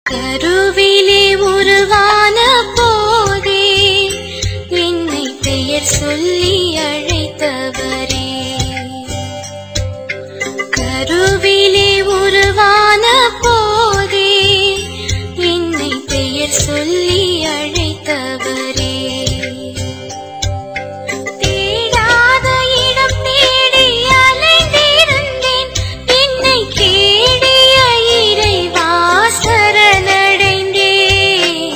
கருவிலே உருவான போதே என்னை பெயர் சொல்லி அழைத்தவரே, கருவிலே உருவான போதே என்னை பெயர் சொல்லி அழைத்தவரே, தேடாத இடம் தேடி அலைந்திருந்தேன், என்னை தேடிய இறைவா சரணடைந்தேன்.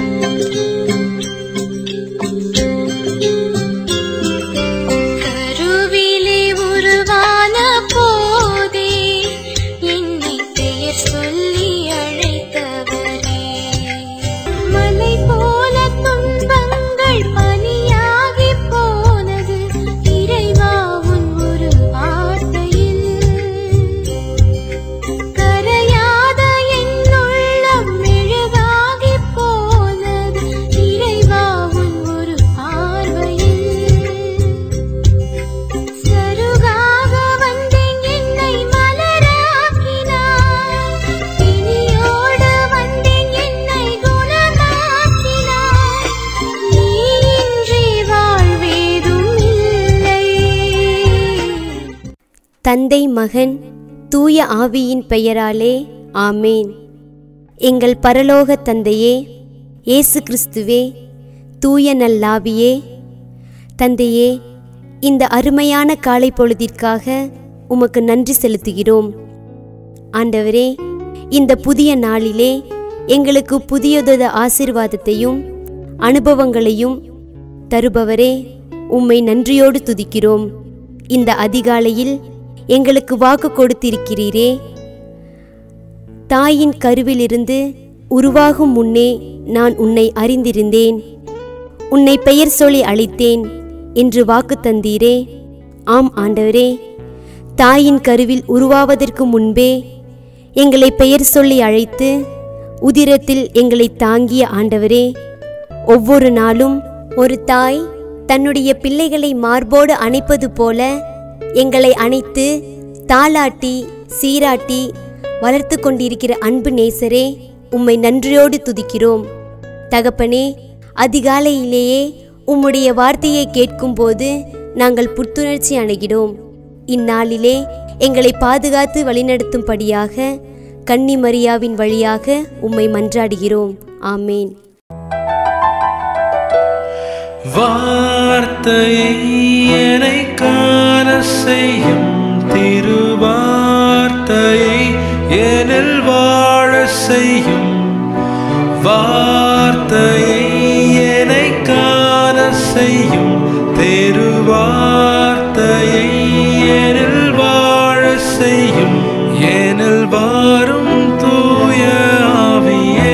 கருவிலே உருவான போதே என்னை பெயர் சொல்லி அழைத்தவரே, மலை போல துன்பங்கள் பனியாகி போனது இறைவா உன் ஒரு வார்த்தையில், கரையாத என் உள்ளம் மெழுகாகி போனது இறைவா உன் ஒரு பார்வையில், சருகாக வந்தேன் என்னை மலராக்கினாய், இனியோடு வந்தேன் என்னை குணமாக்கினாய், நீ இன்றி வாழ்வேதும் இல்லை. தந்தை மகன் தூய ஆவியின் பெயராலே ஆமேன். எங்கள் பரலோக தந்தையே, இயேசு கிறிஸ்துவே, தூய நல்லாவியே, தந்தையே, இந்த அருமையான காலை பொழுதிற்காக உமக்கு நன்றி செலுத்துகிறோம். ஆண்டவரே, இந்த புதிய நாளிலே எங்களுக்கு புதியதொரு ஆசீர்வாதத்தையும் அனுபவங்களையும் தருபவரே, உம்மை நன்றியோடு துதிக்கிறோம். இந்த அதிகாலையில் எங்களுக்கு வாக்கு கொடுத்திருக்கிறீரே, தாயின் கருவிலிருந்து உருவாகும் முன்னே நான் உன்னை அறிந்திருந்தேன், உன்னை பெயர் சொல்லி அழைத்தேன் என்று வாக்கு தந்தீரே. ஆம் ஆண்டவரே, தாயின் கருவில் உருவாவதற்கு முன்பே எங்களை பெயர் சொல்லி அழைத்து உதிரத்தில் எங்களை தாங்கிய ஆண்டவரே, ஒவ்வொரு நாளும் ஒரு தாய் தன்னுடைய பிள்ளைகளை மார்போடு அணைப்பது போல எங்களை அணைத்து தாளாட்டி சீராட்டி வளர்த்து கொண்டிருக்கிற அன்பு நேசரே, உம்மை நன்றியோடு துதிக்கிறோம். தகப்பனே, அதிகாலையிலேயே உம்முடைய வார்த்தையை கேட்கும்போது நாங்கள் புத்துணர்ச்சி அடைகிறோம். இந்நாளிலே எங்களை பாதுகாத்து வழிநடத்தும்படியாக கன்னி மரியாவின் வழியாக உம்மை மன்றாடுகிறோம். ஆமேன். வார்த்தையை என்னை காண செய்யும் திருவார்த்தையை என்னில் வாழ செய்யும், வார்த்தையை என்னை காண செய்யும் திருவார்த்தையை என்னில் வாழ செய்யும், என்னில் வாரும் தூய ஆவியே.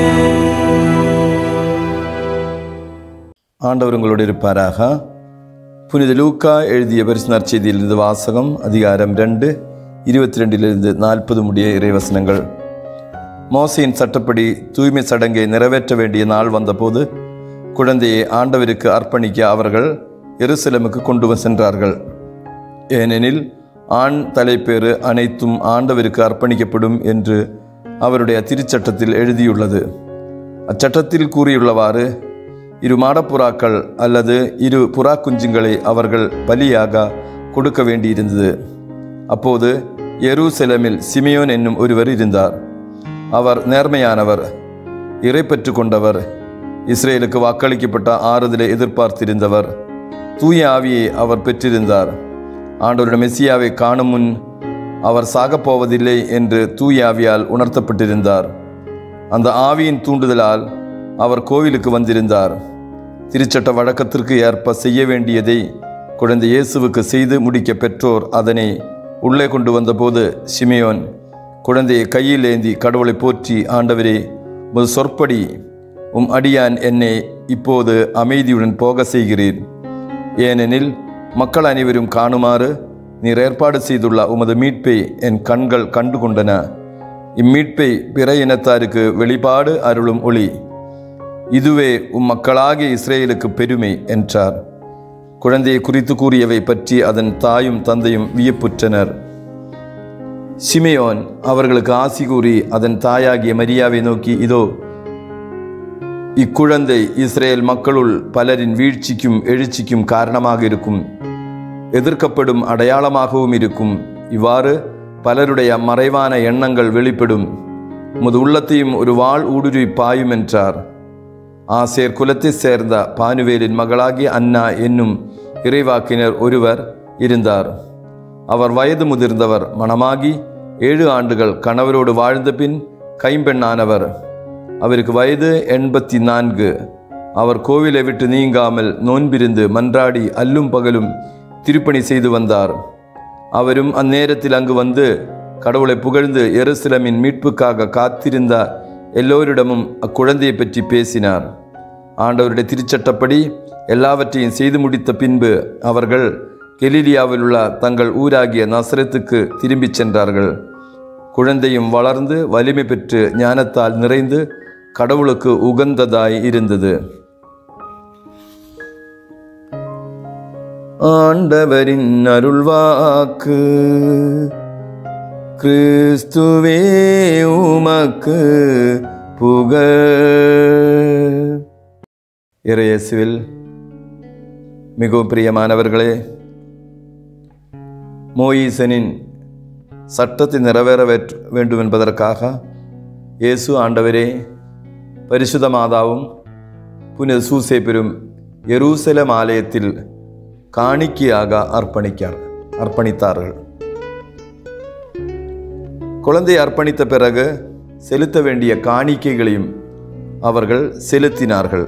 ஆண்டவர் உங்களோடு இருப்பாராக. புனித லூக்கா எழுதிய பரிசு நற்செய்தியிலிருந்து வாசகம். அதிகாரம் 2, 22 40 முடிய இறைவசனங்கள். மோசையின் சட்டப்படி தூய்மை சடங்கை நிறைவேற்ற வேண்டிய நாள் வந்தபோது குழந்தையை ஆண்டவருக்கு அர்ப்பணிக்க அவர்கள் எருசலேமுக்கு கொண்டு சென்றார்கள். ஏனெனில் ஆண் தலைப்பேறு அனைத்தும் ஆண்டவருக்கு அர்ப்பணிக்கப்படும் என்று அவருடைய திருச்சட்டத்தில் எழுதியுள்ளது. அச்சட்டத்தில் கூறியுள்ளவாறு 2 மாடப்புறாக்கள் அல்லது 2 புறா குஞ்சுங்களை அவர்கள் பலியாக கொடுக்க வேண்டியிருந்தது. அப்போது எருசலேமில் சிமியோன் என்னும் ஒருவர் இருந்தார். அவர் நேர்மையானவர், இறை பெற்று கொண்டவர், இஸ்ரேலுக்கு வாக்களிக்கப்பட்ட ஆறுதலை எதிர்பார்த்திருந்தவர். தூய ஆவியை அவர் பெற்றிருந்தார். ஆண்டவருடைய மெசியாவை காணும் முன் அவர் சாகப்போவதில்லை என்று தூய ஆவியால் உணர்த்தப்பட்டிருந்தார். அந்த ஆவியின் தூண்டுதலால் அவர் கோவிலுக்கு வந்திருந்தார். திருச்சட்ட வழக்கத்திற்கு ஏற்ப செய்ய வேண்டியதை குழந்தை இயேசுவுக்கு செய்து முடிக்க பெற்றோர் அதனை உள்ளே கொண்டு வந்தபோது சிமியோன் குழந்தையை கையில் ஏந்தி கடவுளை போற்றி, ஆண்டவரே, உமது சொற்படி உம் அடியான் என்னை இப்போது அமைதியுடன் போக செய்கிறீர். ஏனெனில் மக்கள் அனைவரும் காணுமாறு நீர் ஏற்பாடு செய்துள்ள உமது மீட்பை என் கண்கள் கண்டு கொண்டன. இம்மீட்பை பிற இனத்தாருக்கு வெளிப்பாடு அருளும் ஒளி. இதுவே உம் மக்களாகிய இஸ்ரேலுக்கு பெருமை என்றார். குழந்தையை குறித்து கூறியவை பற்றி அதன் தாயும் தந்தையும் வியப்புற்றனர். சிமியோன் அவர்களுக்கு ஆசி கூறி அதன் தாயாகிய மரியாவை நோக்கி, இதோ இக்குழந்தை இஸ்ரேல் மக்களுள் பலரின் வீழ்ச்சிக்கும் எழுச்சிக்கும் காரணமாக இருக்கும், எதிர்க்கப்படும் அடையாளமாகவும் இருக்கும். இவ்வாறு பலருடைய மறைவான எண்ணங்கள் வெளிப்படும். உமது உள்ளத்தையும் ஒரு வாள் ஊடுருவி பாயும் என்றார். ஆசேர் குலத்தை சேர்ந்த பானுவேலின் மகளாகிய அன்னா என்னும் இறைவாக்கினர் ஒருவர் இருந்தார். அவர் வயது முதிர்ந்தவர், மணமாகி 7 ஆண்டுகள் கணவரோடு வாழ்ந்த பின் கைம்பெண்ணானவர். அவருக்கு வயது 84. அவர் கோவிலை விட்டு நீங்காமல் நோன்பிருந்து மன்றாடி அல்லும் பகலும் திருப்பணி செய்து வந்தார். அவரும் அந்நேரத்தில் அங்கு வந்து கடவுளை புகழ்ந்து எருசலேமின் மீட்புக்காக காத்திருந்த எல்லோரிடமும் அக்குழந்தையை பற்றி பேசினார். ஆண்டவருடைய திருச்சட்டப்படி எல்லாவற்றையும் செய்து முடித்த பின்பு அவர்கள் கலிலியாவில் உள்ள தங்கள் ஊராகிய நசரத்துக்கு திரும்பிச் சென்றார்கள். குழந்தையும் வளர்ந்து வலிமை பெற்று ஞானத்தால் நிறைந்து கடவுளுக்கு உகந்ததாய் இருந்தது. ஆண்டவரின் அருள்வாக்கு. கிறிஸ்துவே உமக்கு புகழ். இறையேசுவில் மிகவும் பிரியமானவர்களே, மோயிசனின் சட்டத்தை நிறைவேற வேண்டும் என்பதற்காக இயேசு ஆண்டவரே பரிசுத்த மாதாவும் புனித சூசேப்பரும் எருசலேம் ஆலயத்தில் காணிக்கையாக அர்ப்பணித்தார்கள். குழந்தையை அர்ப்பணித்த பிறகு செலுத்த வேண்டிய காணிக்கைகளையும் அவர்கள் செலுத்தினார்கள்.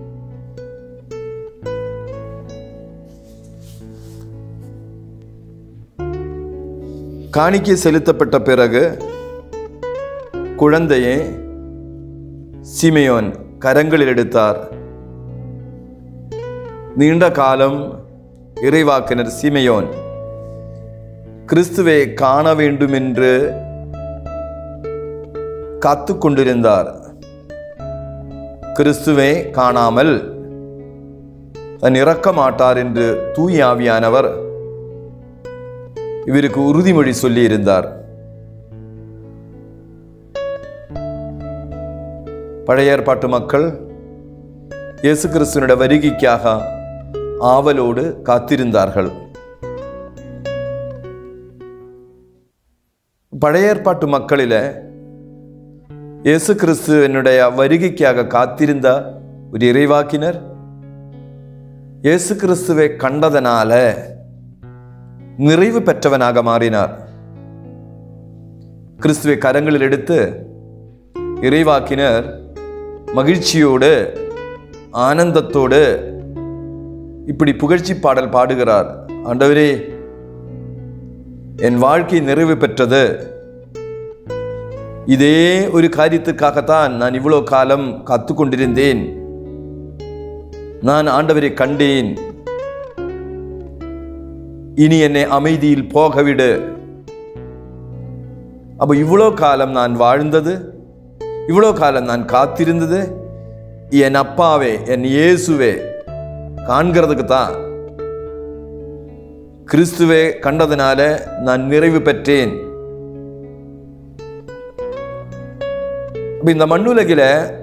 காணிக்கை செலுத்தப்பட்ட பிறகு குழந்தையை சிமியோன் கரங்களில் எடுத்தார். நீண்ட காலம் இறைவாக்கினர் சிமியோன் கிறிஸ்துவை காண வேண்டும் என்று காத்து கொண்டிருந்தார். கிறிஸ்துவை காணாமல் தன் இறக்க மாட்டார் என்று தூய ஆவியானவர் இவருக்கு உறுதிமொழி சொல்லி இருந்தார். பழைய ஏற்பாட்டு மக்கள் இயேசு கிறிஸ்துவினுடைய வருகைக்காக ஆவலோடு காத்திருந்தார்கள். பழைய ஏற்பாட்டு மக்களில இயேசு கிறிஸ்துவினுடைய வருகைக்காக காத்திருந்த ஒரு இறைவாக்கினர் இயேசு கிறிஸ்துவை கண்டதனால நிறைவு பெற்றவனாக மாறினார். கிறிஸ்துவை கரங்களில் எடுத்து இறைவாக்கினர் மகிழ்ச்சியோடு ஆனந்தத்தோடு இப்படி புகழ்ச்சி பாடல் பாடுகிறார். ஆண்டவரே, என் வாழ்க்கை நிறைவு பெற்றது. இதே ஒரு காரியத்துக்காகத்தான் நான் இவ்வளோ காலம் காத்து கொண்டிருந்தேன். நான் ஆண்டவரை கண்டேன். இனி என்னை அமைதியில் போகவிடு. அப்போ இவ்வளோ காலம் நான் வாழ்ந்தது, இவ்வளோ காலம் நான் காத்திருந்தது என் அப்பாவே, என் இயேசுவே காண்கிறதுக்கு தான். கிறிஸ்துவை கண்டதுனால நான் நிறைவு பெற்றேன். இந்த மண்ணுலகில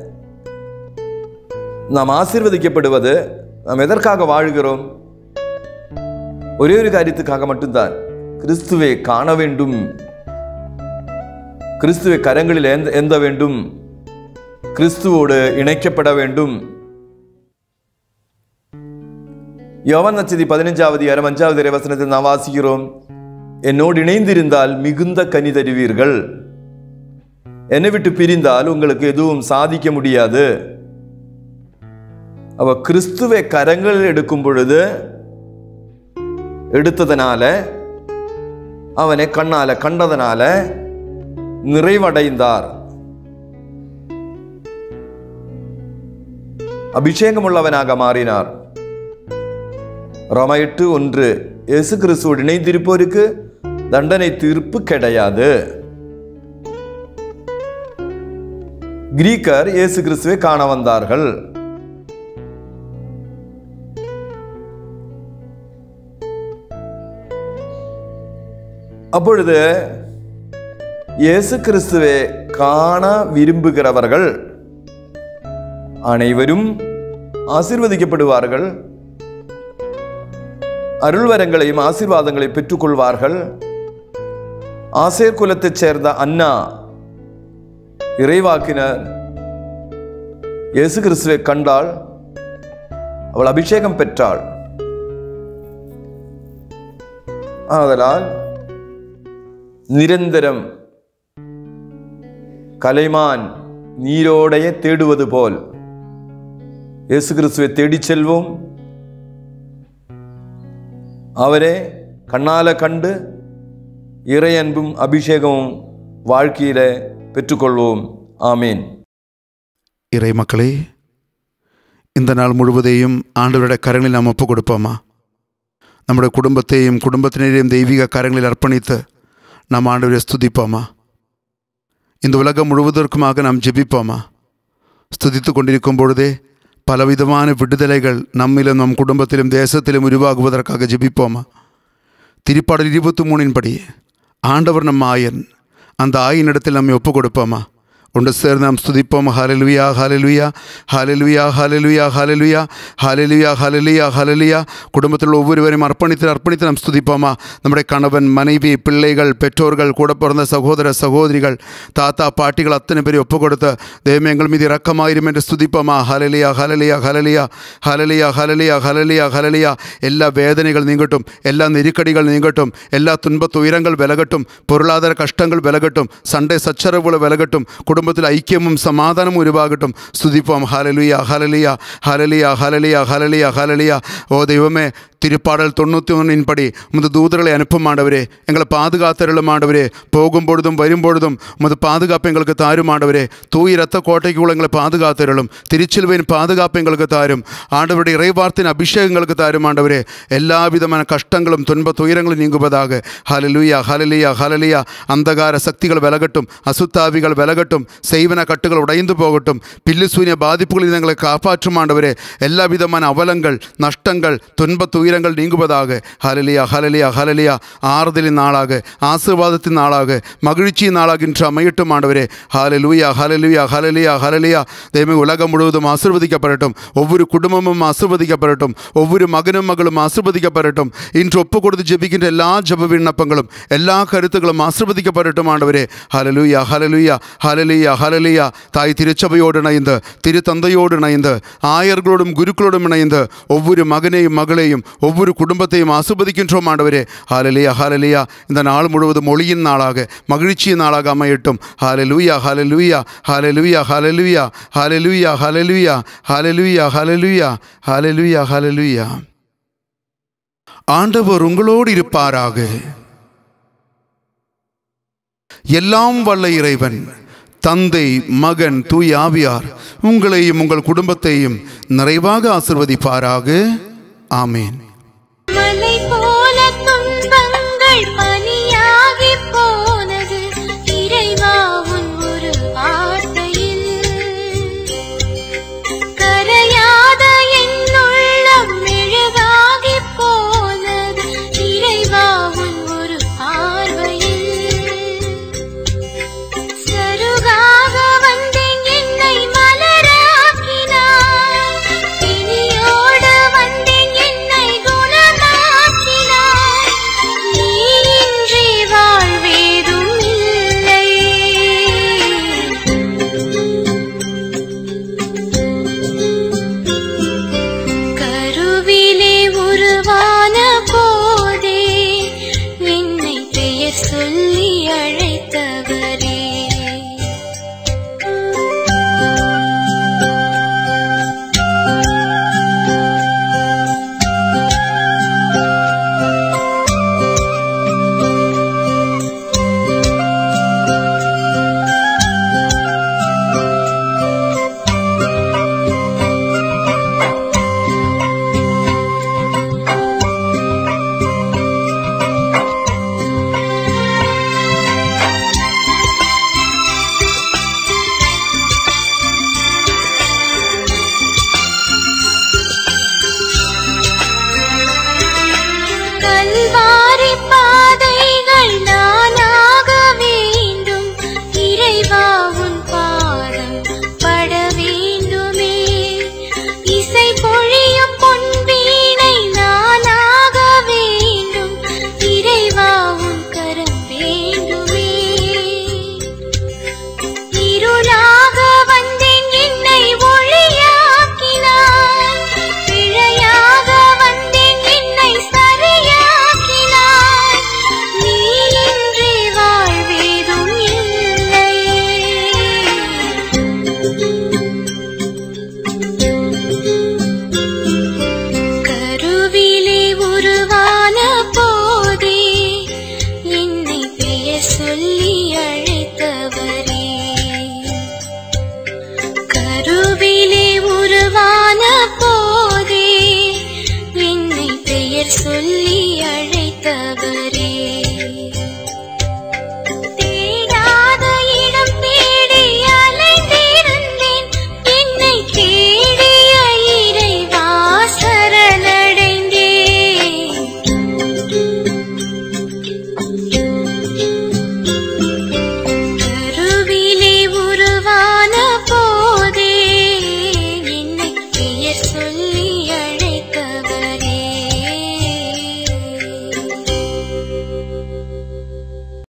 நாம் ஆசீர்வதிக்கப்படுவது, நாம் எதற்காக வாழ்கிறோம்? ஒரே ஒரு காரியத்துக்காக மட்டும்தான், கிறிஸ்துவை காண வேண்டும், கிறிஸ்துவை கரங்களில் ஏந்த வேண்டும், கிறிஸ்துவோடு இணைக்கப்பட வேண்டும். யோவான் நற்செய்தி 15வது அதிகாரம் 5வது இறைவசனத்தில் நாம் வாசிக்கிறோம், என்னோடு இணைந்திருந்தால் மிகுந்த கனி தருவீர்கள், என்னை விட்டு பிரிந்தால் உங்களுக்கு எதுவும் சாதிக்க முடியாது. அவ கிறிஸ்துவை கரங்களில் எடுக்கும் பொழுது எடுத்ததனால, அவனை கண்ணால கண்டதனால நிறைவடைந்தார். அபிஷேகமுள்ளவனாக மாறினார். ரோம 8:1 இயேசு கிறிஸ்துவோடு இணைந்திருப்போருக்கு தண்டனை தீர்ப்பு கிடையாது. கிரீக்கர் இயேசு கிறிஸ்துவை காண வந்தார்கள். அப்பொழுது இயேசு கிறிஸ்துவை காண விரும்புகிறவர்கள் அனைவரும் ஆசீர்வதிக்கப்படுவார்கள், அருள்வரங்களையும் ஆசீர்வாதங்களையும் பெற்றுக்கொள்வார்கள். ஆசேர் குலத்தைச் சேர்ந்த அன்னா இறைவாக்கினர் இயேசு கிறிஸ்துவை கண்டாள், அவள் அபிஷேகம் பெற்றாள். ஆதலால் நிரந்தரம் கலைமான் நீரோடைய தேடுவது போல் இயேசு கிறிஸ்துவை தேடிச் செல்வோம். அவரே கண்ணால கண்டு இறை அன்பும் அபிஷேகமும் வாழ்க்கையில பெற்றுக்கொள்வோம். ஆமீன். இறை மக்களே, இந்த நாள் முழுவதையும் ஆண்டவருடைய கரங்களில் நாம் ஒப்புக் கொடுப்போமா? நம்முடைய குடும்பத்தையும் குடும்பத்தினரையும் தெய்வீக கரங்களில் அர்ப்பணித்து நாம் ஆண்டவரை ஸ்துதிப்போமா? இந்த உலகம் முழுவதற்குமாக நாம் ஜெபிப்போமா? ஸ்துதித்து கொண்டிருக்கும் பொழுதே பலவிதமான விடுதலைகள் நம்மிலும் நம் குடும்பத்திலும் தேசத்திலும் உருவாகுவதற்காக ஜெபிப்போமா? திருப்பாடல் 23 படி ஆண்டவர் நம் ஆயன், அந்த ஆயினிடத்தில் நம்மை ஒப்புக் கொடுப்போமா? ஒன்று சேர்ந்து நாம் ஸ்துதிப்போம். ஹல்லேலூயா, ஹல்லேலூயா, ஹல்லேலூயா, ஹல்லேலூயா, ஹல்லேலூயா, ஹல்லேலூயா, ஹல்லேலூயா, ஹல்லேலூயா. குடும்பத்தில் ஒவ்வொருவரையும் அர்ப்பணித்து நாம் ஸ்துதிப்போமா? நம்முடைய கணவன், மனைவி, பிள்ளைகள், பெற்றோர்கள், கூட பிறந்த சகோதர சகோதரிகள், தாத்தா பாட்டிகள் அத்தனை பேரை ஒப்புக் கொடுத்த தெய்வமே எங்கள் மீது இரக்கமாயிரும் என்று ஸ்துதிப்போமா? ஹல்லேலூயா, ஹல்லேலூயா, ஹல்லேலூயா, ஹல்லேலூயா, ஹல்லேலூயா, ஹல்லேலூயா, ஹல்லேலூயா. எல்லா வேதனைகள் நீங்கட்டும், எல்லா நெருக்கடிகள் நீங்கட்டும், எல்லா துன்ப துயரங்கள் விலகட்டும், பொருளாதார கஷ்டங்கள் விலகட்டும், சண்டை சச்சரவுகள் விலகட்டும், குடும்பத்தில் ஐக்கியமும் சமாதானமும் உருவாகட்டும். ஸ்துதிப்போம். ஹல்லேலூயா, ஹல்லேலூயா, ஹல்லேலூயா, ஹல்லேலூயா, ஹல்லேலூயா, ஹல்லேலூயா. ஓ தெய்வமே, திருப்பாடல் 91 படி உமது தூதர்களை அனுப்பும் ஆண்டவரே, எங்களை பாதுகாத்தருளும் ஆண்டவரே. போகும் பொழுதும் வரும் பொழுதும் உமது பாதுகாப்பு எங்களுக்கு தாரும் ஆண்டவரே. தூய் இரத்த கோட்டைக்குள்ள எங்களை பாதுகாத்தருளும். திருச்சிலுவையின் பாதுகாப்பு எங்களுக்கு தாரும் ஆண்டவருடைய இறைவார்த்தையின் அபிஷேகங்களுக்கு தாரும் ஆண்டவரே. எல்லா விதமான கஷ்டங்களும் துன்ப துயரங்களும் நீங்குவதாக. ஹல்லேலூயா, ஹல்லேலூயா, ஹல்லேலூயா. அந்தகார சக்திகள் விலகட்டும், அசுத்தாவிகள் விலகட்டும், செய்வன கட்டுகள் உடைந்து போகட்டும், பில்லு சூனிய பாதிப்புகளில் எங்களை காப்பாற்றும் ஆண்டவரே. எல்லா விதமான அவலங்கள், நஷ்டங்கள், துன்ப துயரங்கள் நீங்குவதாக. ஹல்லேலூயா, ஹல்லேலூயா, ஹல்லேலூயா. ஆறுதலின் நாளாக, ஆசீர்வாதத்தின் நாளாக, மகிழ்ச்சியின் நாளாக இன்று அமையட்டும் ஆண்டவரே. ஹல்லேலூயா, ஹல்லேலூயா, ஹல்லேலூயா, ஹல்லேலூயா. தெய்வமே, உலகம் முழுவதும் ஆசீர்வதிக்கப்படட்டும், ஒவ்வொரு குடும்பமும் ஆசீர்வதிக்கப்படட்டும், ஒவ்வொரு மகனும் மகளும் ஆசீர்வதிக்கப்படட்டும். இன்று ஒப்பு கொடுத்து ஜெபிக்கின்ற எல்லா ஜெப விண்ணப்பங்களும், எல்லா கருத்துக்களும் ஆசீர்வதிக்கப்படட்டும் ஆண்டவரே. ஹல்லேலூயா, ஹல்லேலூயா, ஹல்லேலூயா, ஹல்லேலூயா. தாய் திருச்சபையோடு இணைந்து, திரு தந்தையோடு இணைந்து, ஆயர்களோடும் குருக்களோடும் இணைந்து ஒவ்வொரு மகனையும் மகளையும் ஒவ்வொரு குடும்பத்தையும் ஆசீர்வதிக்கின்றோம் ஆண்டவரே. ஹல்லேலூயா, ஹல்லேலூயா. இந்த நாள் முழுவதும் ஒளியின் நாளாக, மகிழ்ச்சியின் நாளாக அமையட்டும். ஹல்லேலூயா, ஹல்லேலூயா, ஹல்லேலூயா, ஹல்லேலூயா, ஹல்லேலூயா, ஹல்லேலூயா, ஹல்லேலூயா, ஹல்லேலூயா, ஹல்லேலூயா, ஹல்லேலூயா. ஆண்டவர் உங்களோடு இருப்பாராக. எல்லாம் வல்ல இறைவன் தந்தை, மகன், தூய் ஆவியார் உங்களையும் உங்கள் குடும்பத்தையும் நிறைவாக ஆசீர்வதிப்பாராக. ஆமேன்.